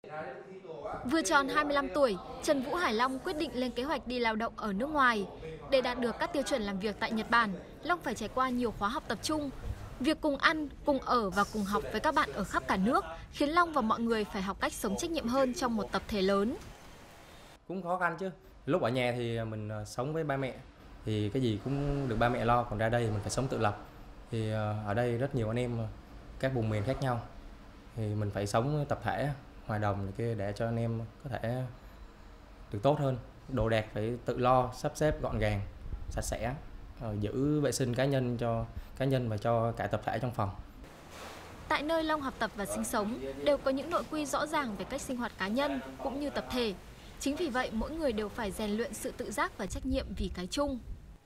Vừa tròn 25 tuổi, Trần Vũ Hải Long quyết định lên kế hoạch đi lao động ở nước ngoài. Để đạt được các tiêu chuẩn làm việc tại Nhật Bản, Long phải trải qua nhiều khóa học tập trung. Việc cùng ăn, cùng ở và cùng học với các bạn ở khắp cả nước khiến Long và mọi người phải học cách sống trách nhiệm hơn trong một tập thể lớn. Cũng khó khăn chứ. Lúc ở nhà thì mình sống với ba mẹ, thì cái gì cũng được ba mẹ lo, còn ra đây mình phải sống tự lập. Thì ở đây rất nhiều anh em các vùng miền khác nhau, thì mình phải sống tập thể, hòa đồng này kia để cho anh em có thể được tốt hơn. Đồ đạc phải tự lo, sắp xếp gọn gàng, sạch sẽ, giữ vệ sinh cá nhân cho cá nhân và cho cả tập thể trong phòng. Tại nơi Long học tập và sinh sống đều có những nội quy rõ ràng về cách sinh hoạt cá nhân cũng như tập thể. Chính vì vậy, mỗi người đều phải rèn luyện sự tự giác và trách nhiệm vì cái chung.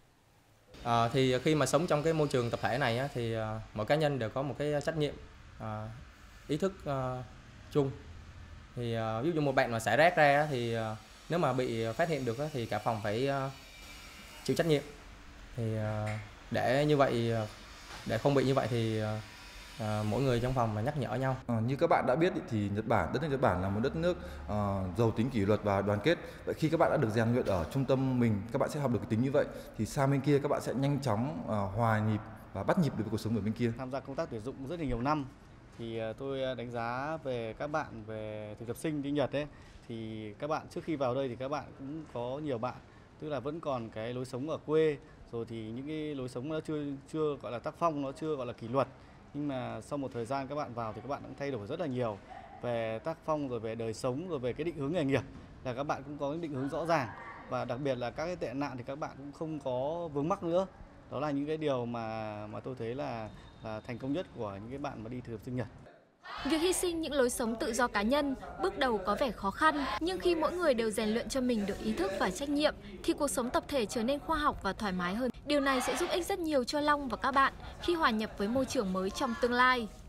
Thì khi mà sống trong cái môi trường tập thể này á, thì mỗi cá nhân đều có một cái trách nhiệm, ý thức chung. Thì ví dụ một bạn mà xả rác ra thì nếu mà bị phát hiện được thì cả phòng phải chịu trách nhiệm. Thì để như vậy, để không bị như vậy thì mỗi người trong phòng mà nhắc nhở nhau. Như các bạn đã biết thì đất nước Nhật Bản là một đất nước giàu tính kỷ luật và đoàn kết. Vậy khi các bạn đã được rèn luyện ở trung tâm mình, các bạn sẽ học được cái tính như vậy. Thì sang bên kia các bạn sẽ nhanh chóng hòa nhịp và bắt nhịp được với cuộc sống ở bên kia. Tham gia công tác tuyển dụng rất là nhiều năm, thì tôi đánh giá về các bạn về thực tập sinh đi Nhật ấy, thì các bạn trước khi vào đây thì các bạn cũng có nhiều bạn tức là vẫn còn cái lối sống ở quê, rồi thì những cái lối sống nó chưa gọi là tác phong, nó chưa gọi là kỷ luật. Nhưng mà sau một thời gian các bạn vào thì các bạn cũng thay đổi rất là nhiều về tác phong, rồi về đời sống, rồi về cái định hướng nghề nghiệp, là các bạn cũng có những định hướng rõ ràng, và đặc biệt là các cái tệ nạn thì các bạn cũng không có vướng mắc nữa. Đó là những cái điều mà tôi thấy là thành công nhất của những cái bạn mà đi thực tập sinh Nhật. Việc hy sinh những lối sống tự do cá nhân bước đầu có vẻ khó khăn, nhưng khi mỗi người đều rèn luyện cho mình được ý thức và trách nhiệm thì cuộc sống tập thể trở nên khoa học và thoải mái hơn. Điều này sẽ giúp ích rất nhiều cho Long và các bạn khi hòa nhập với môi trường mới trong tương lai.